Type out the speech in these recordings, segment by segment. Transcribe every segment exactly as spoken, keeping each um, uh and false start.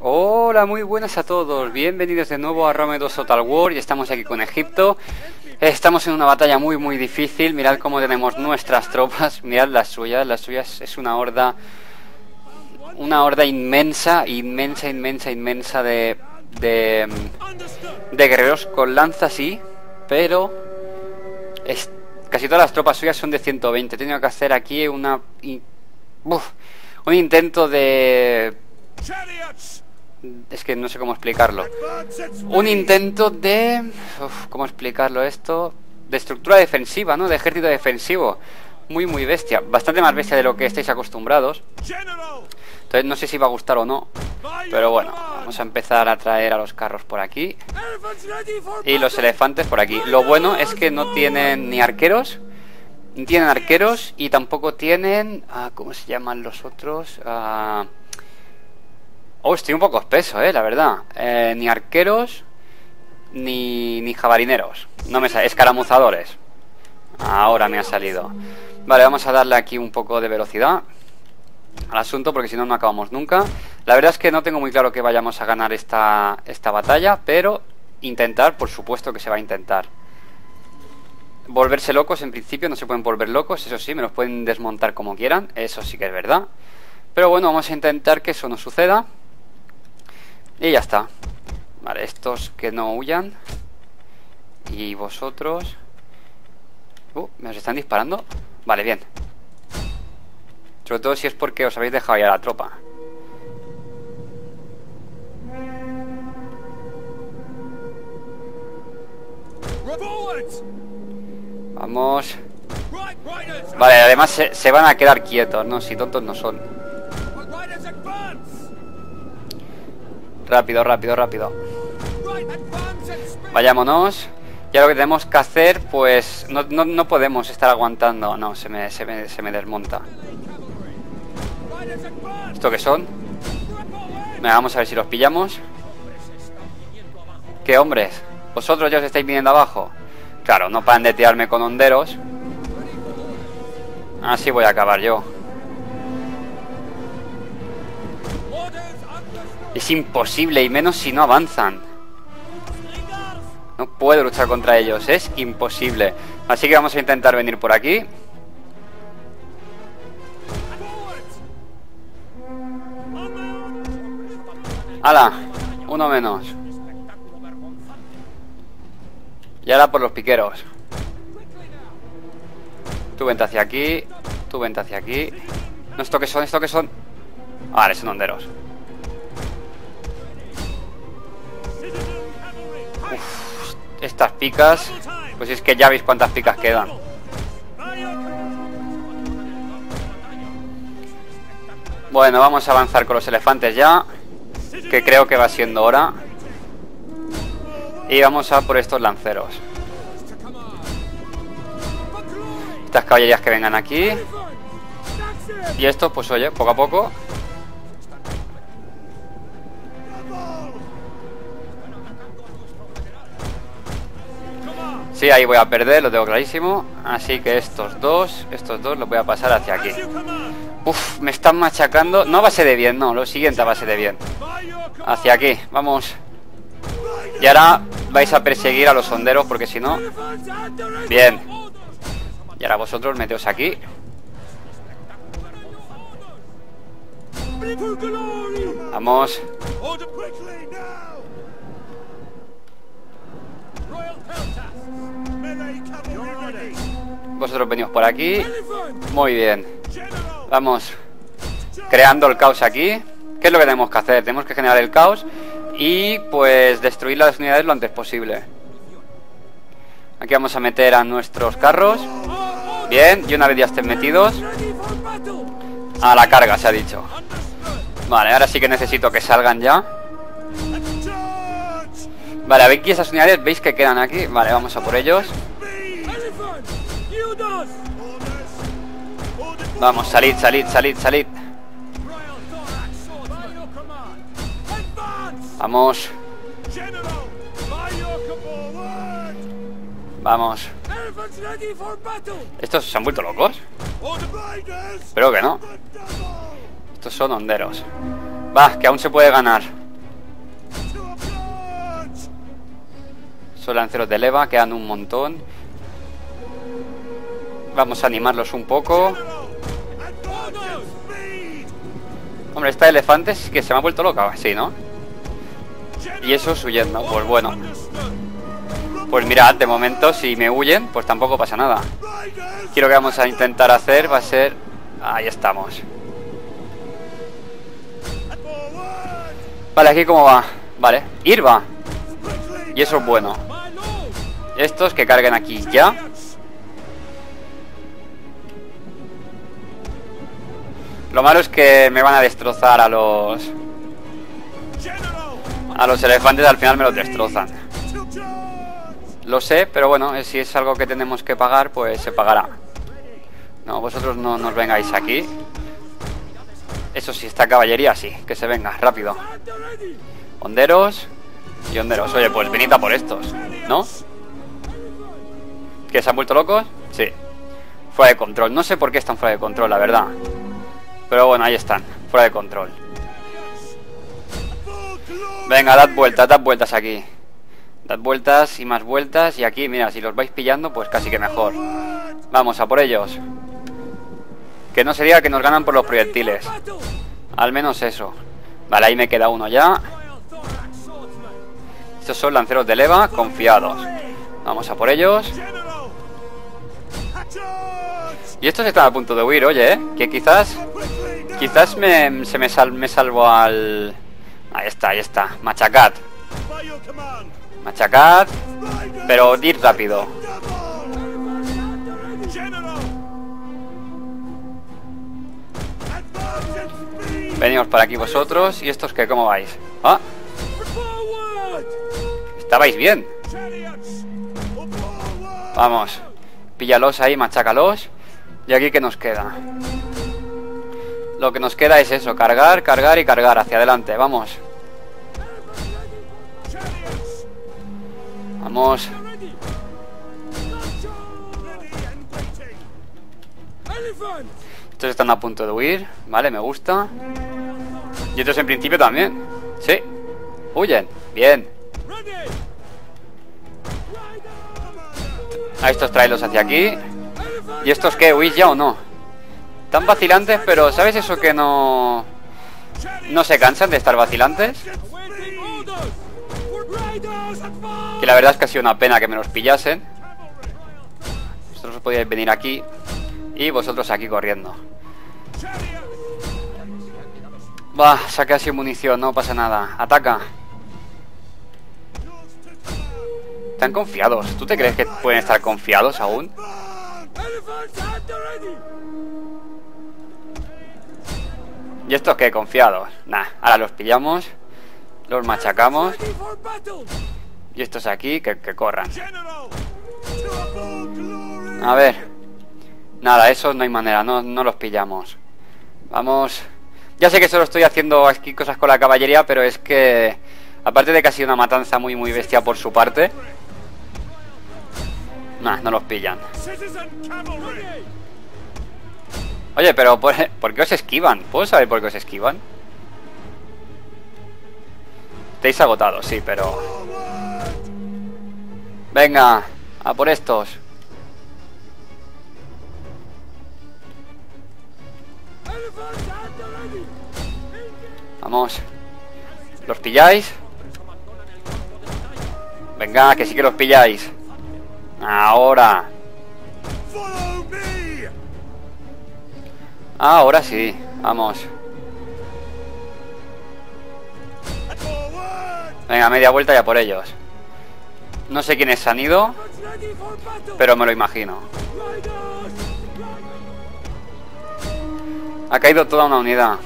Hola, muy buenas a todos, bienvenidos de nuevo a Rome dos Total War y estamos aquí con Egipto. Estamos en una batalla muy muy difícil, mirad cómo tenemos nuestras tropas, mirad las suyas, las suyas es una horda, una horda inmensa, inmensa, inmensa, inmensa de, de, de guerreros con lanzas, sí, pero es, casi todas las tropas suyas son de ciento veinte, he tenido que hacer aquí una, uf, un intento de... Es que no sé cómo explicarlo. Un intento de... Uf, ¿cómo explicarlo esto? De estructura defensiva, ¿no? De ejército defensivo. Muy, muy bestia. Bastante más bestia de lo que estáis acostumbrados. Entonces no sé si va a gustar o no. Pero bueno, vamos a empezar a traer a los carros por aquí. Y los elefantes por aquí. Lo bueno es que no tienen ni arqueros. No tienen arqueros y tampoco tienen... Ah, ¿cómo se llaman los otros? Ah... Oh, estoy un poco espeso, eh, la verdad. Eh, ni arqueros, ni, ni jabalineros. No me sale. Escaramuzadores. Ahora me ha salido. Vale, vamos a darle aquí un poco de velocidad al asunto, porque si no, no acabamos nunca. La verdad es que no tengo muy claro que vayamos a ganar esta, esta batalla, pero intentar, por supuesto que se va a intentar. Volverse locos, en principio, no se pueden volver locos. Eso sí, me los pueden desmontar como quieran. Eso sí que es verdad. Pero bueno, vamos a intentar que eso no suceda. Y ya está. Vale, estos que no huyan. Y vosotros... Uh, ¿me os están disparando? Vale, bien. Sobre todo si es porque os habéis dejado ya la tropa. Vamos. Vale, además se, se van a quedar quietos, ¿no? Si tontos no son. Rápido, rápido, rápido. Vayámonos. Ya lo que tenemos que hacer, pues... No, no, no podemos estar aguantando. No, se me, se, me, se me desmonta. ¿Esto qué son? Venga, vamos a ver si los pillamos. ¿Qué hombres? ¿Vosotros ya os estáis viniendo abajo? Claro, no paran de tirarme con honderos. Así voy a acabar yo. Es imposible, y menos si no avanzan. No puedo luchar contra ellos, es imposible. Así que vamos a intentar venir por aquí. ¡Hala! Uno menos. Y ahora por los piqueros. Tú vente hacia aquí. Tú vente hacia aquí. No, ¿esto qué son? ¿Esto qué son? Vale, son honderos. Uf, estas picas. Pues es que ya veis cuántas picas quedan. Bueno, vamos a avanzar con los elefantes ya, que creo que va siendo hora. Y vamos a por estos lanceros. Estas caballerías que vengan aquí. Y estos, pues oye, poco a poco. Sí, ahí voy a perder, lo tengo clarísimo. Así que estos dos, estos dos los voy a pasar hacia aquí. Uf, me están machacando. No a base de bien, no, lo siguiente a base de bien. Hacia aquí, vamos. Y ahora vais a perseguir a los honderos, porque si no... Bien. Y ahora vosotros meteos aquí. Vamos. Vosotros venís por aquí. Muy bien. Vamos creando el caos aquí. ¿Qué es lo que tenemos que hacer? Tenemos que generar el caos y pues destruir las unidades lo antes posible. Aquí vamos a meter a nuestros carros. Bien, y una vez ya estén metidos, a la carga, se ha dicho. Vale, ahora sí que necesito que salgan ya. Vale, a ver aquí esas unidades, ¿veis que quedan aquí? Vale, vamos a por ellos. Vamos, salid, salid, salid, salid. Vamos. Vamos. ¿Estos se han vuelto locos? Espero que no. Estos son honderos. Va, que aún se puede ganar. Son lanceros de leva, quedan un montón. Vamos a animarlos un poco. Hombre, esta elefante es que se me ha vuelto loca, sí, ¿no? Y esos huyendo, pues bueno. Pues mirad, de momento si me huyen, pues tampoco pasa nada. Aquí lo que vamos a intentar hacer va a ser... Ahí estamos. Vale, aquí cómo va. Vale, Irva. Y eso es bueno. Estos que carguen aquí ya. Lo malo es que me van a destrozar a los... A los elefantes, al final me los destrozan. Lo sé, pero bueno, si es algo que tenemos que pagar, pues se pagará. No, vosotros no nos vengáis aquí. Eso sí, esta caballería sí, que se venga, rápido. Honderos y honderos. Oye, pues venid a por estos, ¿no? ¿Que se han vuelto locos? Sí. Fuera de control, no sé por qué están fuera de control, la verdad. Pero bueno, ahí están, fuera de control. Venga, dad vueltas, dad vueltas aquí. Dad vueltas y más vueltas. Y aquí, mira, si los vais pillando, pues casi que mejor. Vamos, a por ellos. Que no se diga que nos ganan por los proyectiles. Al menos eso. Vale, ahí me queda uno ya. Estos son lanceros de leva confiados. Vamos a por ellos. Y estos están a punto de huir, oye, ¿eh? Que quizás... Quizás me, se me, sal, me salvo al... Ahí está, ahí está. Machacad. Machacad. Pero ir rápido. Venimos para aquí vosotros. ¿Y estos qué? ¿Cómo vais? ¿Ah? ¿Estabais bien? Vamos. Píllalos ahí, machácalos. ¿Y aquí qué nos queda? Lo que nos queda es eso, cargar, cargar y cargar. Hacia adelante, vamos. Vamos. Estos están a punto de huir. Vale, me gusta. Y estos en principio también. Sí. Huyen. Bien. A estos tráelos hacia aquí. ¿Y estos qué? ¿Huís ya o no? Están vacilantes, pero ¿sabes eso que no... no se cansan de estar vacilantes? Que la verdad es que ha sido una pena que me los pillasen. Vosotros podíais venir aquí. Y vosotros aquí corriendo. Va, saqué así munición, no pasa nada. Ataca. Están confiados. ¿Tú te crees que pueden estar confiados aún? ¿Y estos qué? Confiados. Nah, ahora los pillamos. Los machacamos. Y estos aquí, que, que corran. A ver. Nada, esos no hay manera, no, no los pillamos. Vamos. Ya sé que solo estoy haciendo aquí cosas con la caballería, pero es que... aparte de que ha sido una matanza muy muy bestia por su parte... Nah, no los pillan. Oye, pero ¿por, ¿por qué os esquivan? ¿Puedo saber por qué os esquivan? Estáis agotados, sí, pero... Venga, a por estos. Vamos. ¿Los pilláis? Venga, que sí que los pilláis. Ahora. Ahora sí, vamos. Venga, media vuelta ya por ellos. No sé quiénes han ido, pero me lo imagino. Ha caído toda una unidad.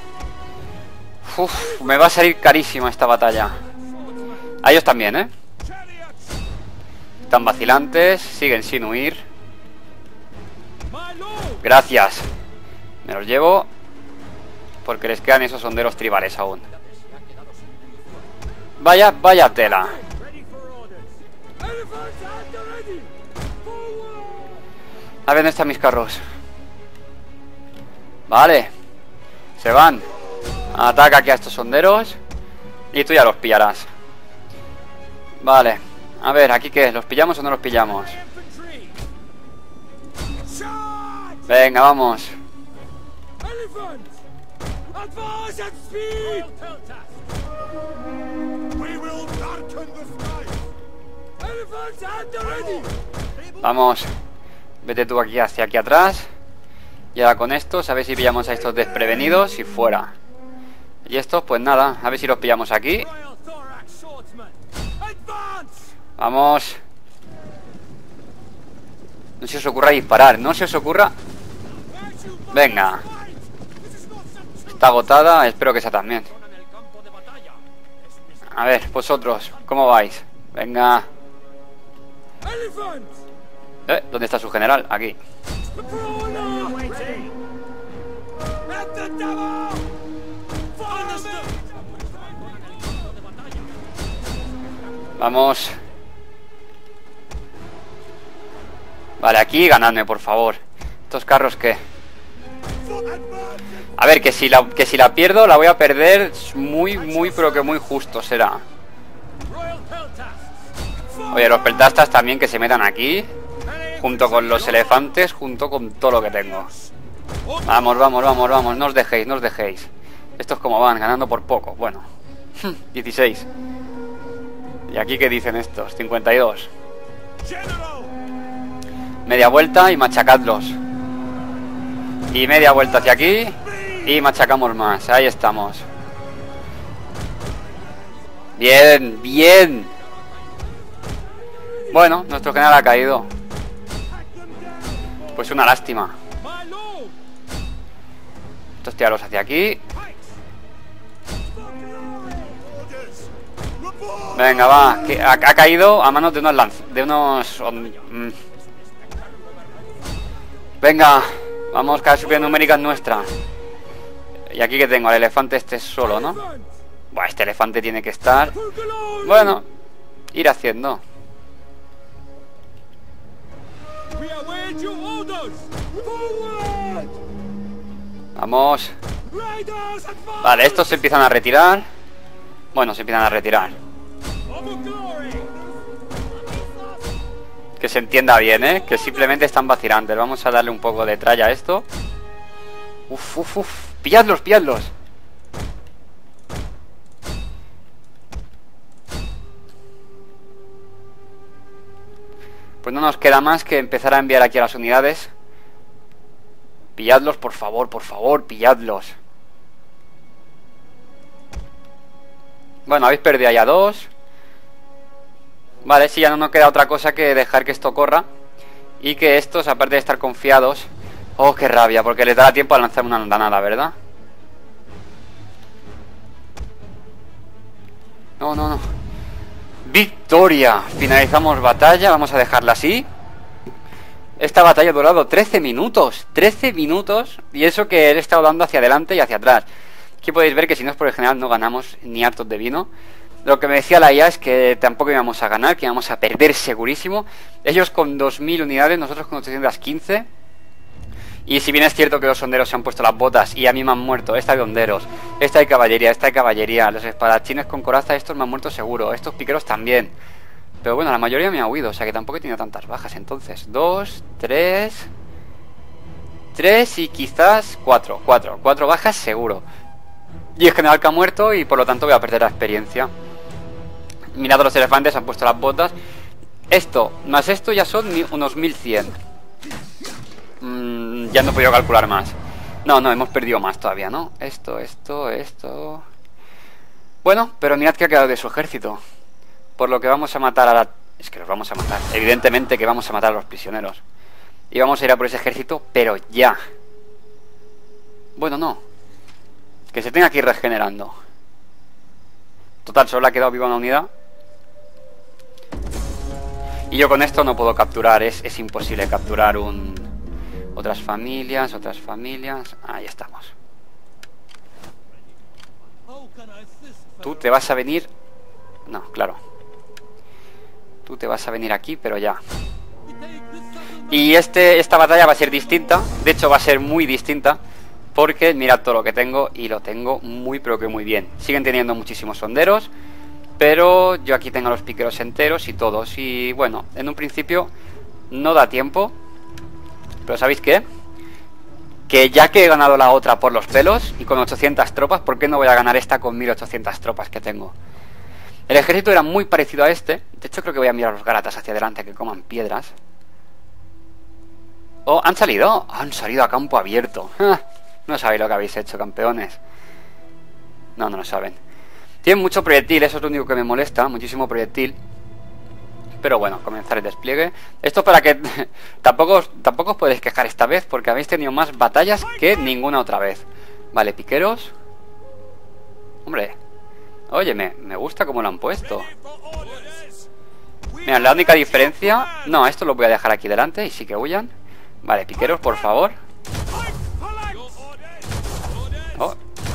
Uf, me va a salir carísima esta batalla. A ellos también, ¿eh? Están vacilantes, siguen sin huir. Gracias. Me los llevo porque les quedan esos honderos tribales aún. Vaya, vaya tela. A ver, ¿dónde están mis carros? Vale. Se van. Ataca aquí a estos honderos y tú ya los pillarás. Vale. A ver, ¿aquí qué? ¿Los pillamos o no los pillamos? Venga, vamos. Vamos. Vete tú aquí hacia aquí atrás. Y ahora con estos, a ver si pillamos a estos desprevenidos y fuera. Y estos, pues nada, a ver si los pillamos aquí. Vamos. No se os ocurra disparar, no se os ocurra. Venga. Está agotada, espero que esa también. A ver, vosotros, ¿cómo vais? Venga. ¿Eh? ¿Dónde está su general? Aquí. Vamos. Vale, aquí ganadme, por favor. ¿Estos carros qué? A ver, que si la, que si la pierdo, la voy a perder muy, muy, pero que muy justo será. Oye, los peltastas también que se metan aquí, junto con los elefantes, junto con todo lo que tengo. Vamos, vamos, vamos, vamos, no os dejéis, no os dejéis. Estos como van, ganando por poco. Bueno, dieciséis. ¿Y aquí qué dicen estos? cincuenta y dos. Media vuelta y machacadlos. Y media vuelta hacia aquí y machacamos más. Ahí estamos. Bien, bien. Bueno, nuestro general ha caído. Pues una lástima. Estos tíralos hacia aquí. Venga, va, que ha, ha caído a manos de unos lanz, de unos... Um, venga, vamos, cada subida numérica es nuestra. Y aquí que tengo, el elefante este solo, ¿no? Buah, este elefante tiene que estar... Bueno, ir haciendo. Vamos. Vale, estos se empiezan a retirar. Bueno, se empiezan a retirar. Que se entienda bien, ¿eh? Que simplemente están vacilantes. Vamos a darle un poco de tralla a esto. Uf, uf, uf. Pilladlos, pilladlos. Pues no nos queda más que empezar a enviar aquí a las unidades. Pilladlos, por favor, por favor, pilladlos. Bueno, habéis perdido ya dos. Vale, sí, ya no nos queda otra cosa que dejar que esto corra. Y que estos, aparte de estar confiados... Oh, qué rabia, porque les dará tiempo a lanzar una andanada, ¿verdad? No, no, no. ¡Victoria! Finalizamos batalla, vamos a dejarla así. Esta batalla ha durado trece minutos. trece minutos. Y eso que he estado dando hacia adelante y hacia atrás. Aquí podéis ver que si no es por el general no ganamos ni hartos de vino. Lo que me decía la I A es que tampoco íbamos a ganar, que íbamos a perder segurísimo. Ellos con dos mil unidades, nosotros con ochocientas quince. Y si bien es cierto que los honderos se han puesto las botas y a mí me han muerto, esta de honderos, esta de caballería, esta de caballería, los espadachines con coraza, estos me han muerto seguro, estos piqueros también. Pero bueno, la mayoría me ha huido, o sea que tampoco he tenido tantas bajas entonces. Dos, tres... Tres y quizás cuatro, cuatro, cuatro bajas seguro. Y el general que ha muerto y por lo tanto voy a perder la experiencia. Mirad, los elefantes han puesto las botas. Esto, más esto ya son unos mil cien. mm, Ya no he podido calcular más. No, no, hemos perdido más todavía, ¿no? Esto, esto, esto... Bueno, pero mirad que ha quedado de su ejército. Por lo que vamos a matar a la... Es que los vamos a matar. Evidentemente que vamos a matar a los prisioneros. Y vamos a ir a por ese ejército, pero ya. Bueno, no. Que se tenga que ir regenerando. Total, solo ha quedado viva una unidad. Y yo con esto no puedo capturar. Es, es imposible capturar un... Otras familias, otras familias... Ahí estamos. Tú te vas a venir... No, claro. Tú te vas a venir aquí, pero ya. Y este, esta batalla va a ser distinta. De hecho va a ser muy distinta. Porque mirad todo lo que tengo. Y lo tengo muy pero que muy bien. Siguen teniendo muchísimos honderos. Pero yo aquí tengo los piqueros enteros y todos. Y bueno, en un principio no da tiempo. Pero ¿sabéis qué? Que ya que he ganado la otra por los pelos y con ochocientas tropas, ¿por qué no voy a ganar esta con mil ochocientas tropas que tengo? El ejército era muy parecido a este. De hecho creo que voy a mirar a los gálatas hacia adelante que coman piedras. Oh, ¿han salido? Han salido a campo abierto. No sabéis lo que habéis hecho, campeones. No, no lo saben. Tienen mucho proyectil, eso es lo único que me molesta. Muchísimo proyectil. Pero bueno, comenzar el despliegue. Esto para que tampoco, tampoco os podéis quejar esta vez, porque habéis tenido más batallas que ninguna otra vez. Vale, piqueros. Hombre, oye, me, me gusta cómo lo han puesto. Mira, la única diferencia... No, esto lo voy a dejar aquí delante y sí que huyan. Vale, piqueros, por favor. Oh.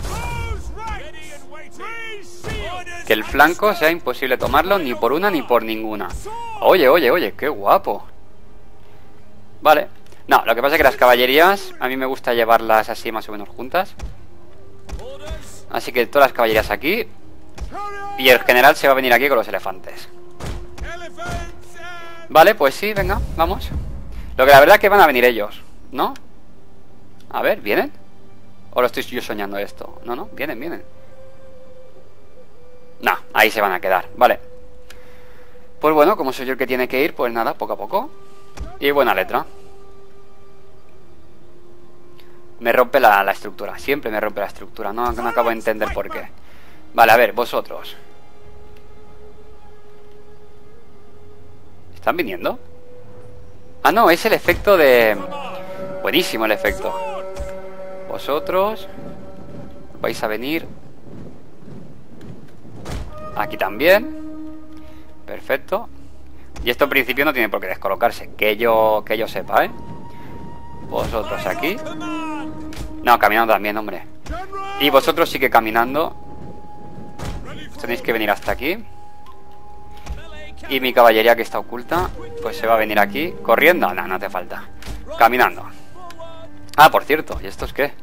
Que el flanco sea imposible tomarlo ni por una ni por ninguna. Oye, oye, oye, qué guapo. Vale. No, lo que pasa es que las caballerías a mí me gusta llevarlas así más o menos juntas. Así que todas las caballerías aquí. Y el general se va a venir aquí con los elefantes. Vale, pues sí, venga, vamos. Lo que la verdad es que van a venir ellos, ¿no? A ver, ¿vienen? ¿O lo estoy yo soñando esto? No, no, vienen, vienen. No, ahí se van a quedar, vale. Pues bueno, como soy yo el que tiene que ir, pues nada, poco a poco. Y buena letra. Me rompe la, la estructura, siempre me rompe la estructura. No, no acabo de entender por qué. Vale, a ver, vosotros. ¿Están viniendo? Ah, no, es el efecto de... Buenísimo el efecto. Vosotros vais a venir aquí también. Perfecto. Y esto en principio no tiene por qué descolocarse. Que yo, que yo sepa, ¿eh? Vosotros aquí. No, caminando también, hombre. Y vosotros sí que caminando. Tenéis que venir hasta aquí. Y mi caballería que está oculta, pues se va a venir aquí. ¿Corriendo? No, no hace falta. Caminando. Ah, por cierto, ¿y estos qué?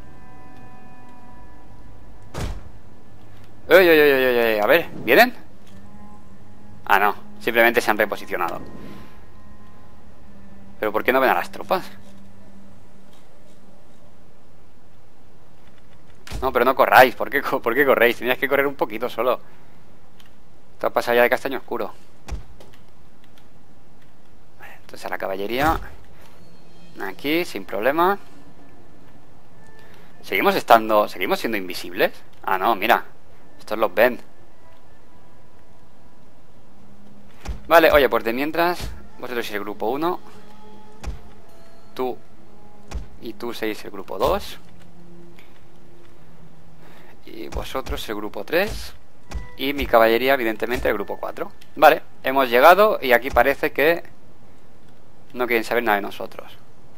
Uy, uy, uy, uy, uy. A ver, ¿vienen? Ah, no, simplemente se han reposicionado. ¿Pero por qué no ven a las tropas? No, pero no corráis. ¿Por qué, por qué corréis? Tenías que correr un poquito solo. Esto ha pasado ya de castaño oscuro. Entonces a la caballería. Aquí, sin problema. Seguimos estando... ¿Seguimos siendo invisibles? Ah, no, mira. Estos los ven. Vale, oye, pues de mientras vosotros sois el grupo uno. Tú y tú sois el grupo dos. Y vosotros el grupo tres. Y mi caballería, evidentemente, el grupo cuatro. Vale, hemos llegado y aquí parece que no quieren saber nada de nosotros.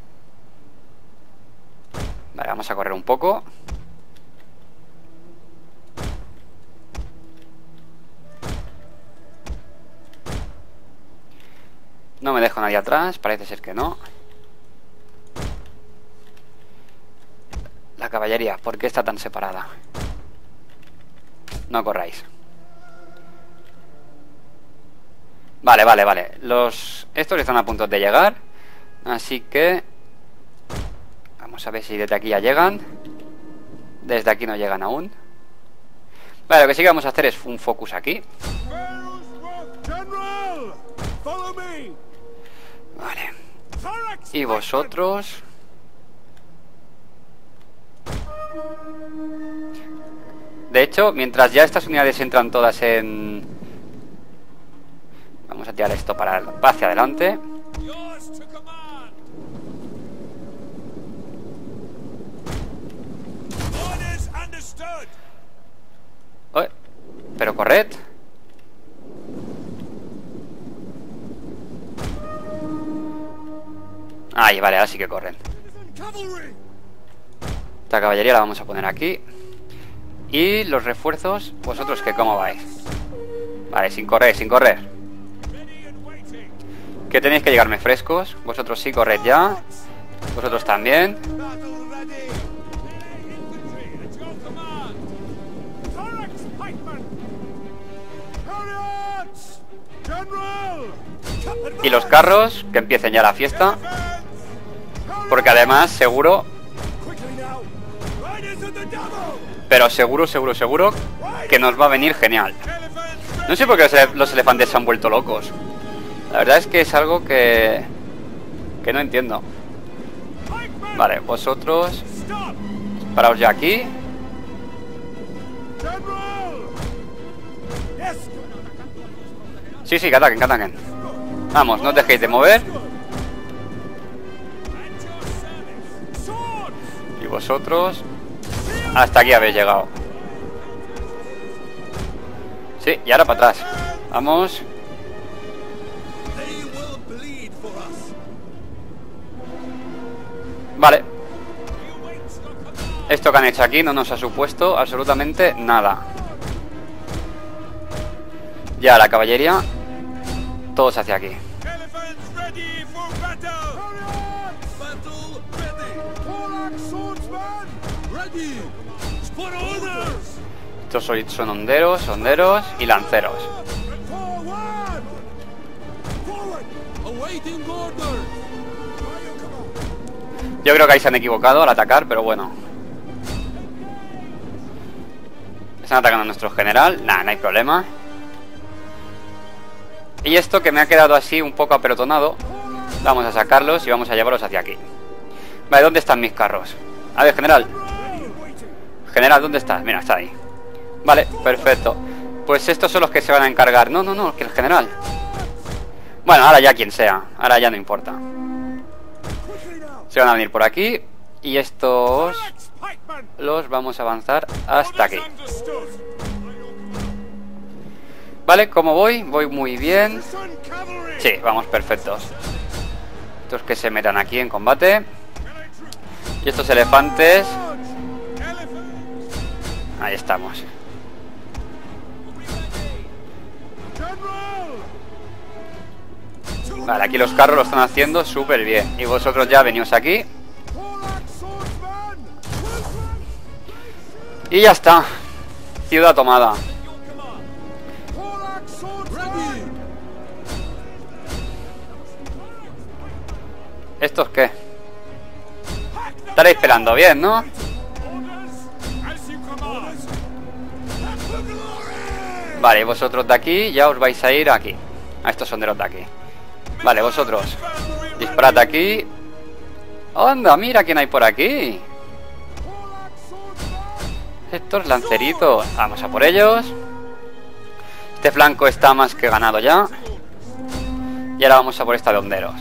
Vale, vamos a correr un poco. No me dejo nadie atrás, parece ser que no. La caballería, ¿por qué está tan separada? No corráis. Vale, vale, vale. Los... Estos están a punto de llegar. Así que... Vamos a ver si desde aquí ya llegan. Desde aquí no llegan aún. Vale, lo que sí que vamos a hacer es un focus aquí. Vale. Y vosotros... De hecho, mientras ya estas unidades entran todas en... Vamos a tirar esto para hacia adelante. Oh, pero corred. Ahí, vale, ahora sí que corren. Esta caballería la vamos a poner aquí. Y los refuerzos, vosotros que cómo vais. Vale, sin correr, sin correr. Que tenéis que llegarme frescos. Vosotros sí, corred ya. Vosotros también. Y los carros, que empiecen ya la fiesta. Porque además, seguro... Pero seguro, seguro, seguro que nos va a venir genial. No sé por qué los, los elefantes se han vuelto locos. La verdad es que es algo que... que no entiendo. Vale, vosotros... paraos ya aquí. Sí, sí, que ataquen, que ataquen. Vamos, no os dejéis de mover. Y vosotros... hasta aquí habéis llegado. Sí, y ahora para atrás. Vamos. Vale. Esto que han hecho aquí no nos ha supuesto absolutamente nada. Ya la caballería. Todos hacia aquí. Estos son, son honderos, honderos y lanceros. Yo creo que ahí se han equivocado al atacar, pero bueno. Están atacando a nuestro general. Nah, no hay problema. Y esto que me ha quedado así un poco apelotonado, vamos a sacarlos y vamos a llevarlos hacia aquí. Vale, ¿dónde están mis carros? A ver, general. General, ¿dónde estás? Mira, está ahí. Vale, perfecto. Pues estos son los que se van a encargar. No, no, no, que el general. Bueno, ahora ya quien sea. Ahora ya no importa. Se van a venir por aquí. Y estos los vamos a avanzar hasta aquí. Vale, ¿cómo voy? Voy muy bien. Sí, vamos perfectos. Estos que se metan aquí en combate. Y estos elefantes. Ahí estamos. Vale, aquí los carros lo están haciendo súper bien. Y vosotros ya venís aquí. Y ya está. Ciudad tomada. ¿Estos qué? Estaréis esperando bien, ¿no? Vale, y vosotros de aquí ya os vais a ir aquí. A estos sonderos de aquí. Vale, vosotros disparad aquí. ¡Anda! Mira quién hay por aquí. Estos lanceritos. Vamos a por ellos. Este flanco está más que ganado ya. Y ahora vamos a por esta de honderos.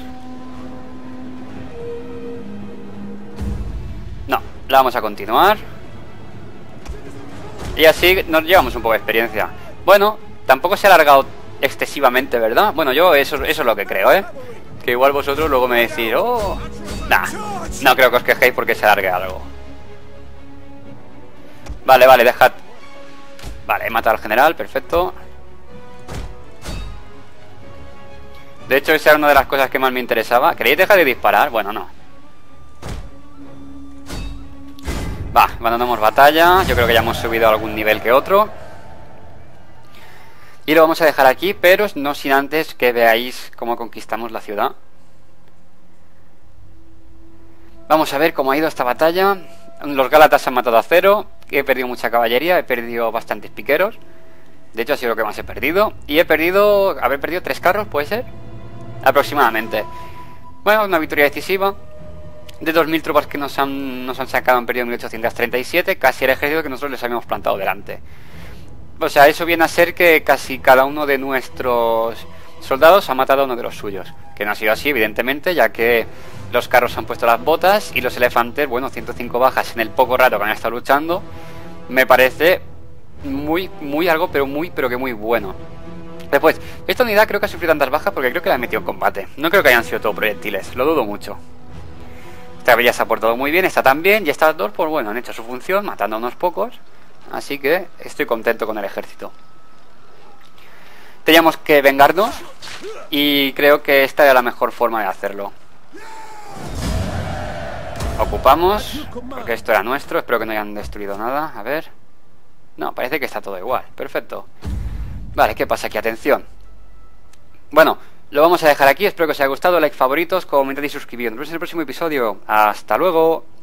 No, la vamos a continuar. Y así nos llevamos un poco de experiencia. Bueno, tampoco se ha alargado excesivamente, ¿verdad? Bueno, yo eso, eso es lo que creo, ¿eh? Que igual vosotros luego me decís, oh... Nah, no creo que os quejéis porque se alargue algo. Vale, vale, dejad... Vale, he matado al general, perfecto. De hecho, esa era una de las cosas que más me interesaba. ¿Queréis dejar de disparar? Bueno, no. Va, abandonamos batalla. Yo creo que ya hemos subido a algún nivel que otro. Y lo vamos a dejar aquí, pero no sin antes que veáis cómo conquistamos la ciudad. Vamos a ver cómo ha ido esta batalla. Los gálatas han matado a cero. He perdido mucha caballería, he perdido bastantes piqueros. De hecho ha sido lo que más he perdido. Y he perdido... haber perdido tres carros, ¿puede ser? Aproximadamente. Bueno, una victoria decisiva. De dos mil tropas que nos han, nos han sacado, han perdido mil ochocientos treinta y siete. Casi el ejército que nosotros les habíamos plantado delante. O sea, eso viene a ser que casi cada uno de nuestros soldados ha matado a uno de los suyos. Que no ha sido así, evidentemente, ya que los carros han puesto las botas y los elefantes, bueno, ciento cinco bajas en el poco rato que han estado luchando. Me parece muy, muy algo, pero muy, pero que muy bueno. Después, esta unidad creo que ha sufrido tantas bajas porque creo que la han metido en combate. No creo que hayan sido todo proyectiles, lo dudo mucho. Esta ya se ha portado muy bien, esta también, y estas dos, pues bueno, han hecho su función, matando a unos pocos. Así que estoy contento con el ejército. Teníamos que vengarnos y creo que esta era la mejor forma de hacerlo. Ocupamos, porque esto era nuestro. Espero que no hayan destruido nada. A ver. No, parece que está todo igual. Perfecto. Vale, ¿qué pasa aquí? Atención. Bueno, lo vamos a dejar aquí. Espero que os haya gustado. Like, favoritos, comentad y suscribiros. Nos vemos en el próximo episodio. Hasta luego.